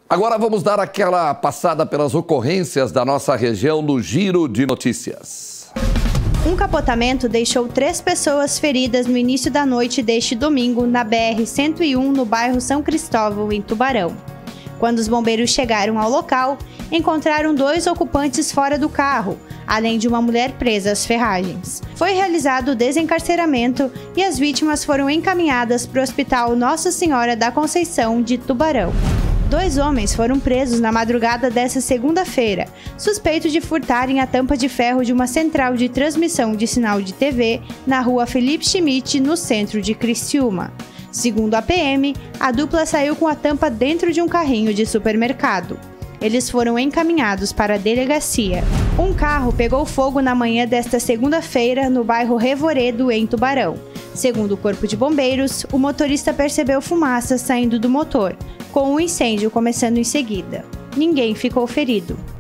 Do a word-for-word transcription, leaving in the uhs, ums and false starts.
Agora vamos dar aquela passada pelas ocorrências da nossa região no Giro de Notícias. Um capotamento deixou três pessoas feridas no início da noite deste domingo na B R cento e um, no bairro São Cristóvão, em Tubarão. Quando os bombeiros chegaram ao local, encontraram dois ocupantes fora do carro, além de uma mulher presa às ferragens. Foi realizado o desencarceramento e as vítimas foram encaminhadas para o Hospital Nossa Senhora da Conceição de Tubarão. Dois homens foram presos na madrugada desta segunda-feira, suspeitos de furtarem a tampa de ferro de uma central de transmissão de sinal de T V na rua Felipe Schmidt, no centro de Criciúma. Segundo a P M, a dupla saiu com a tampa dentro de um carrinho de supermercado. Eles foram encaminhados para a delegacia. Um carro pegou fogo na manhã desta segunda-feira no bairro Revoredo, em Tubarão. Segundo o Corpo de Bombeiros, o motorista percebeu fumaça saindo do motor, com o incêndio começando em seguida. Ninguém ficou ferido.